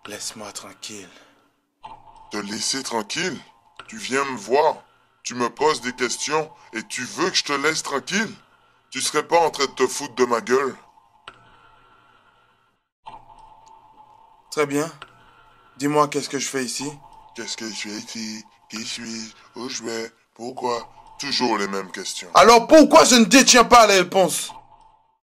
Laisse-moi tranquille. Te laisser tranquille? Tu viens me voir, tu me poses des questions et tu veux que je te laisse tranquille? Tu serais pas en train de te foutre de ma gueule? Très bien. Dis-moi qu'est-ce que je fais ici? Qu'est-ce que je fais ici? Qui suis-je? Où je vais? Pourquoi? Toujours les mêmes questions. Alors pourquoi je ne détiens pas les réponses?